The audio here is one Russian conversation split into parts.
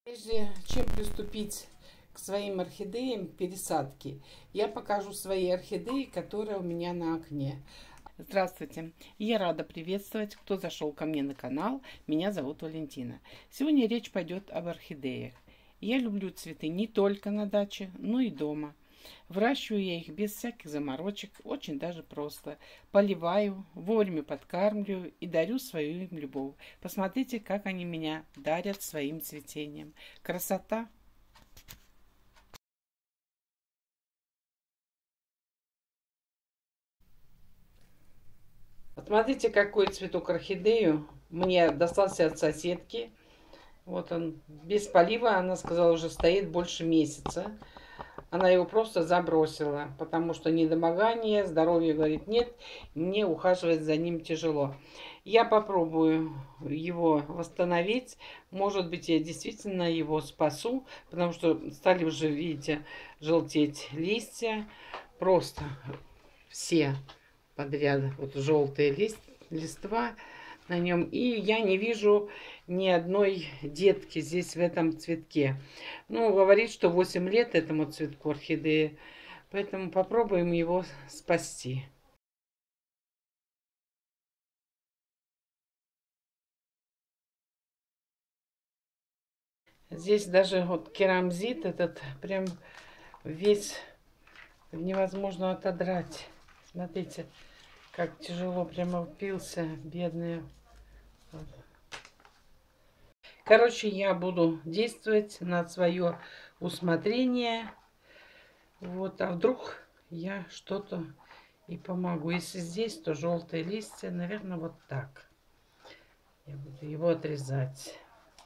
Прежде чем приступить к своим орхидеям пересадки, я покажу свои орхидеи, которые у меня на окне. Здравствуйте! Я рада приветствовать, кто зашел ко мне на канал. Меня зовут Валентина. Сегодня речь пойдет об орхидеях. Я люблю цветы не только на даче, но и дома. Выращиваю я их без всяких заморочек, очень даже просто. Поливаю, вовремя подкармливаю и дарю свою им любовь. Посмотрите, как они меня дарят своим цветением. Красота! Смотрите, какой цветок орхидею мне достался от соседки. Вот он, без полива, она сказала, уже стоит больше месяца. Она его просто забросила, потому что недомогание, здоровья, говорит, нет, мне ухаживать за ним тяжело. Я попробую его восстановить. Может быть, я действительно его спасу, потому что стали уже, видите, желтеть листья. Просто все подряд, вот желтые листва на нем. И я не вижу ни одной детки здесь в этом цветке. Ну, говорит, что 8 лет этому цветку орхидеи. Поэтому попробуем его спасти. Здесь даже вот керамзит этот прям весь невозможно отодрать. Смотрите, как тяжело прямо впился, бедный. Короче, я буду действовать на свое усмотрение. Вот, а вдруг я что-то и помогу. Если здесь, то желтые листья, наверное, вот так. Я буду его отрезать.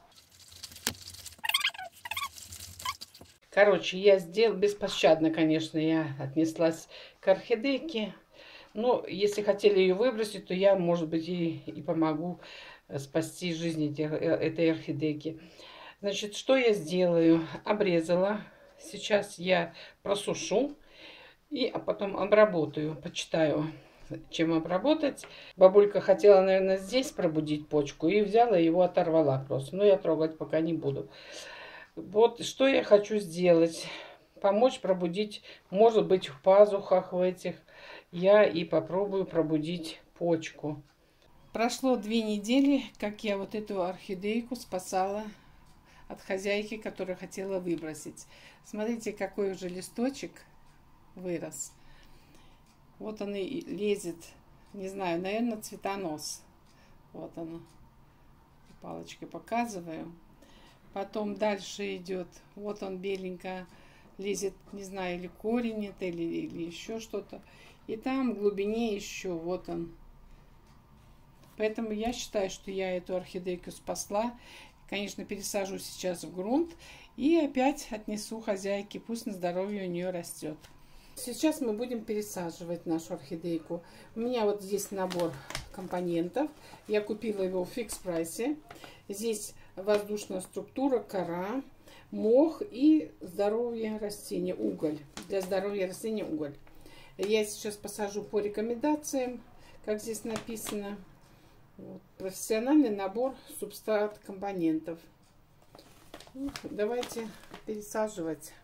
Короче, я сделала беспощадно, конечно, я отнеслась к орхидейке. Но если хотели ее выбросить, то я, может быть, и помогу спасти жизнь этой орхидейки. Значит, что я сделаю? Обрезала. Сейчас я просушу и потом обработаю. Почитаю, чем обработать. Бабулька хотела, наверное, здесь пробудить почку и взяла его, оторвала просто. Но я трогать пока не буду. Вот что я хочу сделать. Помочь пробудить, может быть, в пазухах в этих. Я и попробую пробудить почку. Прошло 2 недели, как я вот эту орхидейку спасала от хозяйки, которая хотела выбросить. Смотрите, какой уже листочек вырос. Вот он и лезет, не знаю, наверное, цветонос. Вот оно. Палочкой показываю. Потом дальше идет, вот он беленько лезет, не знаю, или корень это, или еще что-то. И там в глубине еще, вот он. Поэтому я считаю, что я эту орхидейку спасла. Конечно, пересажу сейчас в грунт и опять отнесу хозяйке, пусть на здоровье у нее растет. Сейчас мы будем пересаживать нашу орхидейку. У меня вот здесь набор компонентов. Я купила его в фикс-прайсе. Здесь воздушная структура, кора, мох и здоровье растения, уголь. Для здоровья растения уголь. Я сейчас посажу по рекомендациям, как здесь написано. Вот. Профессиональный набор субстрат компонентов. Давайте пересаживать.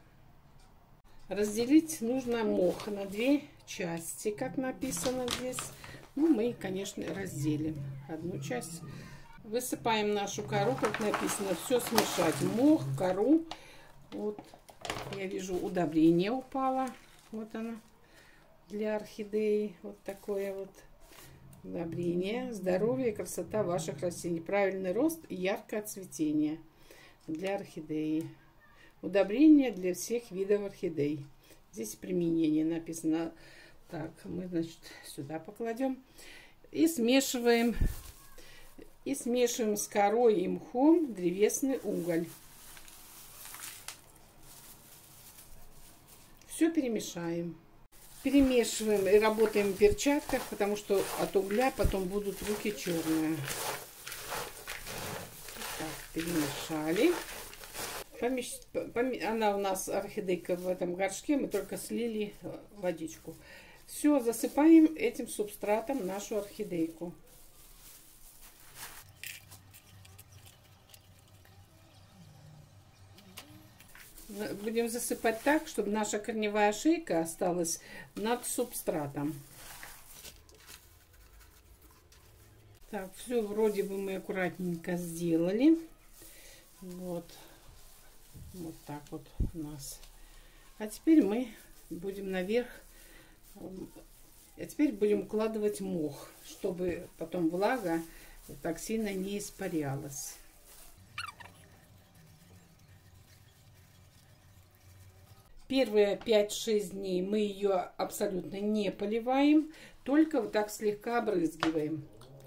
Разделить нужно мох на 2 части, как написано здесь. Ну, мы, конечно, разделим одну часть. Высыпаем нашу кору, как написано, все смешать. Мох, кору. Вот, я вижу, удобрение упало. Вот оно для орхидеи. Вот такое вот удобрение. Здоровье и красота ваших растений. Правильный рост и яркое цветение для орхидеи. Удобрение для всех видов орхидей. Здесь применение написано. Так, мы, значит, сюда покладем. И смешиваем. И смешиваем с корой и мхом древесный уголь. Все перемешаем. Перемешиваем и работаем в перчатках, потому что от угля потом будут руки черные. Так, перемешали. Она у нас орхидейка в этом горшке, мы только слили водичку. Все, засыпаем этим субстратом нашу орхидейку. Будем засыпать так, чтобы наша корневая шейка осталась над субстратом. Так, все вроде бы мы аккуратненько сделали. Вот. Вот так вот у нас. А теперь мы будем наверх. А теперь будем укладывать мох, чтобы потом влага так сильно не испарялась. Первые 5-6 дней мы ее абсолютно не поливаем, только вот так слегка обрызгиваем.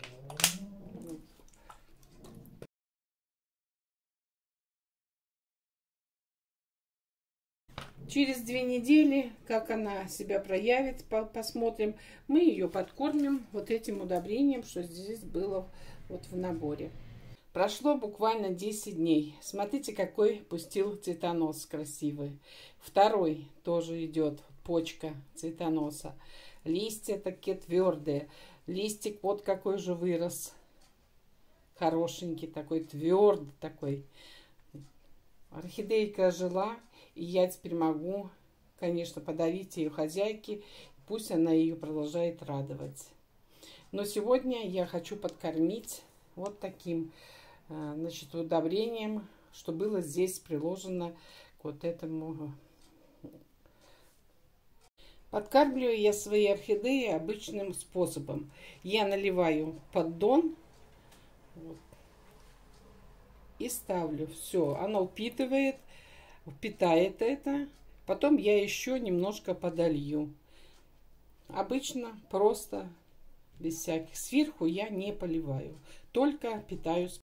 Через 2 недели, как она себя проявит, посмотрим, мы ее подкормим вот этим удобрением, что здесь было вот в наборе. Прошло буквально 10 дней. Смотрите, какой пустил цветонос красивый. Второй тоже идет, почка цветоноса. Листья такие твердые. Листик вот какой же вырос. Хорошенький такой, твердый такой. Орхидейка жила, и я теперь могу, конечно, подарить ее хозяйке. Пусть она ее продолжает радовать. Но сегодня я хочу подкормить вот таким, значит, удобрением, что было здесь приложено к вот этому. Подкармливаю я свои орхидеи обычным способом. Я наливаю поддон вот, и ставлю. Все, оно впитает это. Потом я еще немножко подолью. Обычно просто, без всяких. Сверху я не поливаю, только питаю